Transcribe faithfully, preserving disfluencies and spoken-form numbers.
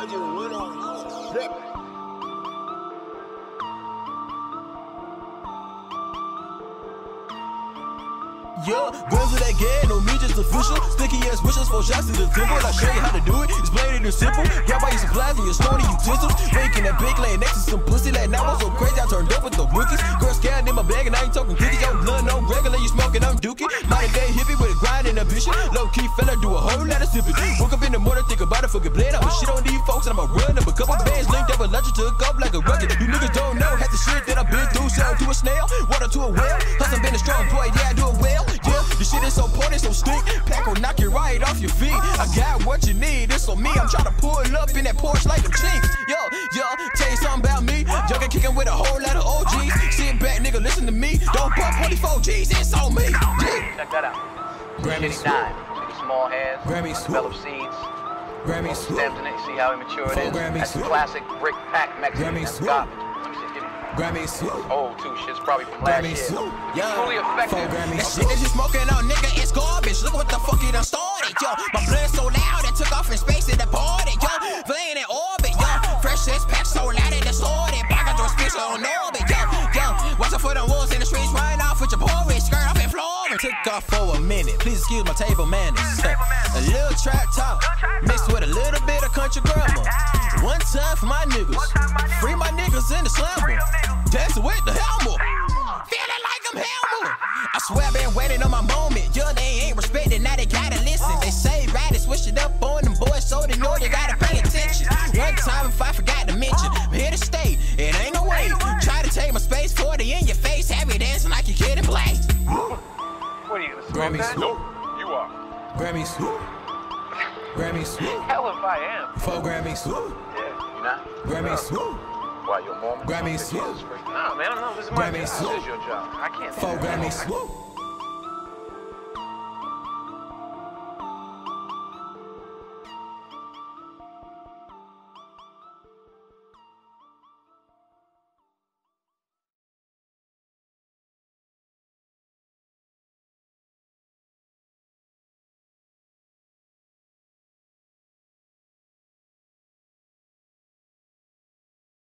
I just went on flip. Yeah, guns with that gas, no me, just official. Sticky ass wishes, four shots to the temple. I show you how to do it, explain it in simple. Grab all your supplies and your stony utensils. Making that big lane next to some pussy. Like now I'm so crazy, I turned up with the rookies. Girl scanned in my bag and I ain't talking cookies. Yo, blood, no regular, you smoking, I'm dookie. Modern day hippie with a grind and ambition. Low key fella, do a whole lot of sipping. Woke up in the morning, think about it, forget blade. I'ma shit on these folks and I'ma run up a couple bands linked up, allergic to hook up like a rugged. You niggas don't know half the shit that I've been through. Sell to a snail, water to a whale. Hustle been a strong boy, yeah, I do it well. Yeah, this shit is so potent, so stink. Pack will knock you right off your feet. I got what you need, this on me. I'm trying to pull up in that Porsche like a chinks. Yo, yo, tell you something about me. Y'all can kickin' with a whole lot of O Gs. Sit back, nigga, listen to me. Don't pump twenty-four G's, it's on me. Yeah. Check that out. Grammys, nine. Small hands. Grammys, develop seeds. Grammys, stems in it. See how immature it is. Grammys, That's classic brick pack Mexican. Grammys, That's garbage. Let me see, get it. Grammys, old too. Shit's probably from last Grammys, year. yeah. Fully effective. That shit that you smoking on, nigga, it's garbage. Look what the fuck you done started, yo. My blood so loud it took off in space at the party, yo. Playing in orbit, yo. Fresh ass pack so loud it distorted. Back on your speech on orbit, yo. Yo, watch out for the wolves in the streets, running off with your porridge, skirt off in Florida. Took off for a minute, please excuse my table manners. A little trap talk, mixed with a little bit of country grammar. One time for my niggas, free my niggas in the slammer. Dancing with the Helmer, feeling like I'm Helmer. I swear I've been waiting on my moment. Yeah, they ain't respecting, now they gotta listen. They say right and switch it up on them boys, so they know they gotta pay attention. One time if I forgot to mention, I'm here to stay, it ain't no way. Try to take my space, forty in your face, have you dancing like you kid and play. What are you gonna Grammys, Nope, you are. Grammys, Grammys, Hell if I am. four Grammys, Yeah, you not? Grammys, Why, you're Mormon? Grammys, Nah, man, I don't know. This is my Grammys, job. This is your job. I can't. four Grammys.